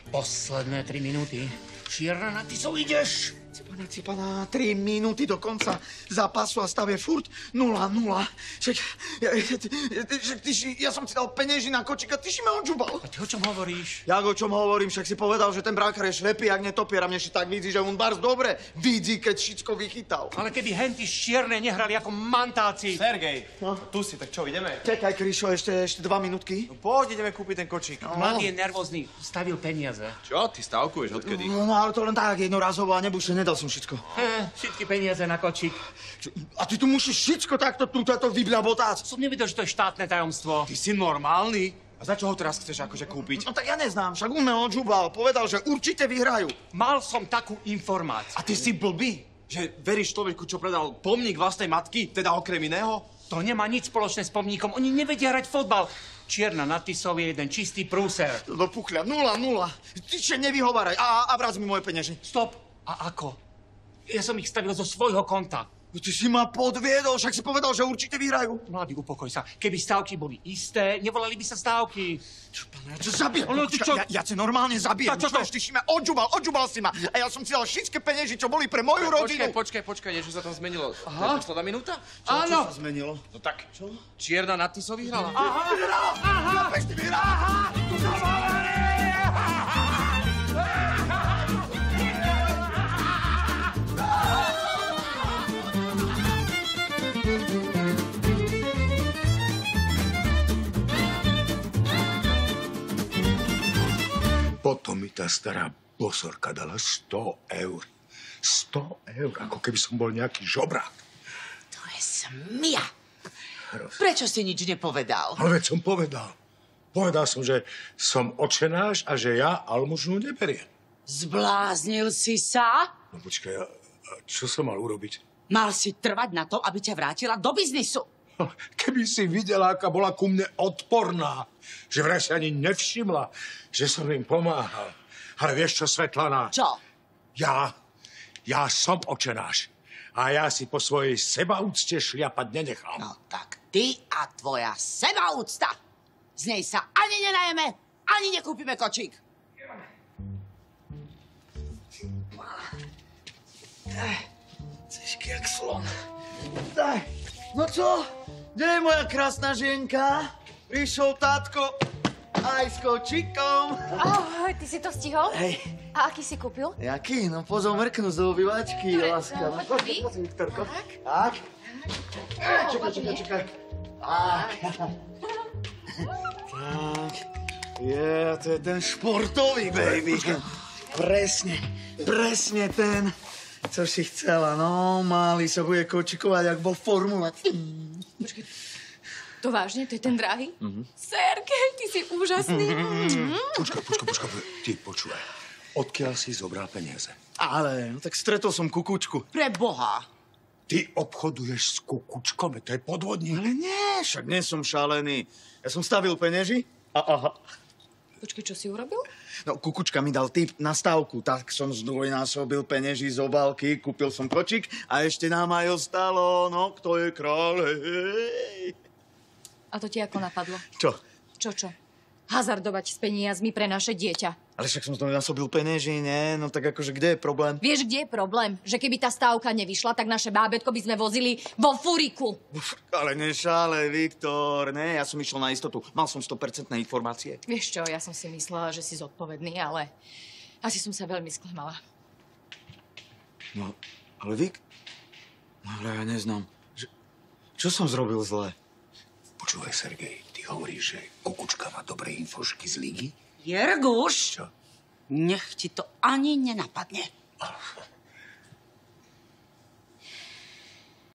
Posledné 3 minúty. Čierna, na ty ideš. Cipana, 3 minúty do konca zápasu a stav je furt 0-0. Však ja som ti dal penieži na kočík a ty si ma odžubal. A ty o čom hovoríš? Jak o čom hovorím? Však si povedal, že ten bránkar je šlepý, jak netopier. A mne si tak vidí, že on bars dobre vidí, keď všetko vychytal. Ale keby henty z Čiernej nehrali ako mantáci. Sergej, tu si, tak čo, ideme? Čekaj, Kryšo, ešte 2 minútky. No poď, ideme kúpiť ten kočík. Mladý je nervózny, stavil peniaze. Čo, ty stavkuješ odkedy? No ale to len tak, jednorazovo a nebuše, nedal som všetko. Všetky peniaze na kočík. A ty tu musíš všetko takto túto vybľabotáť. Som nevedel, že to je štátne tajomstvo. Ty si normálny? A za čo ho teraz chceš akože kúpiť? No tak ja neznám, však on ma odžubal. Povedal, že určite vyhrajú. Mal som takú informáciu. A ty si blbý? Že veríš človeku, čo predal pomník vlastnej matky, teda okrem iného? To nemá nič spoločné s pomníkom. Oni nevedia hrať fotbal. Čierna na Tisov je jeden čistý prúser. Do puchľa, 0-0. Ty še nevyhováraj a vrác mi moje penieži. Stop. A ako? Ja som ich stavil zo svojho konta. Ty si ma podviedol, však si povedal, že určite vyhrajú. Mladý, upokoj sa. Keby stávky boli isté, nevolali by sa stávky. Čo, pane, ja ťa zabijem. No, ty čo? Ja ťa normálne zabijem. Čo to? Ty si ma odžubal si ma. A ja som si dal všetky penieži, čo boli pre moju rodinu. Počkaj, niečo sa tam zmenilo. Aha. To je posledná minúta? Áno. Čo sa zmenilo? No tak, čo? Čierna na Tiso vyhrala. Vyhrala! Pešti vyhrala! Tu sa Potom mi tá stará bosorka dala 100 eur. 100 eur, ako keby som bol nejaký žobrák. To je smia. Prečo si nič nepovedal? Ale veď som povedal. Povedal som, že som očenáš a že ja almužnu neberiem. Zbláznil si sa? No počkaj, a čo som mal urobiť? Mal si trvať na to, aby ťa vrátila do biznisu. Keby si videla, aká bola ku mne odporná, že vraj si ani nevšimla, že som im pomáhal. Ale vieš čo, Svetlana? Čo? Ja som očenáš. A ja si po svojej sebaúcte šliapať nenechám. No tak ty a tvoja sebaúcta. Z nej sa ani nenajeme, ani nekúpime kočík. Cešky jak slon. Daj. No čo? Kde je moja krásna žienka? Prišiel tátko aj s kočíkom. Ahoj, ty si to stihol? Hej. A aký si kúpil? Jaký? No pozor mrknú z obývačky, láska. no, poď, Poď, Viktorko. Tak. Čakaj. Tak. Tak. To je ten športový, baby. Presne ten, čo si chcela. No, malý sa bude kočikovať, jak vo formule. Počkej, to vážne? To je ten drahý? Sergej, ty si úžasný. Počkaj, ty počúvaj. Odkiaľ si zobral peniaze? Ale, no tak stretol som kukučku. Pre Boha. Ty obchoduješ s kukučkom, to je podvodník. Ale nie, však nie som šalený. Ja som stavil penieži a aha. Počkej, čo si urobil? No, kukučka mi dal tip na stavku, tak som zdvojnásobil penieži z obálky, kúpil som kočík a ešte nám aj ostalo, no, kto je kráľ, hej. A to ti ako napadlo? Čo? Čo? Hazardovať s peniazmi pre naše dieťa. Ale však som zdvojnásobil penieži, nie? No tak akože, kde je problém? Vieš, kde je problém? Že keby tá stávka nevyšla, tak naše bábätko by sme vozili vo furiku. Ale nešále, Viktor, ne, ja som išiel na istotu. Mal som 100% informácie. Vieš čo, ja som si myslela, že si zodpovedný, ale asi som sa veľmi sklamala. No, ale No, ale ja neznám. Čo som zrobil zle? Počúvaj, Sergej, ty hovoríš, že kukučka má dobré infošky z ligy? Jerguš, Čo? nech ti to ani nenapadne.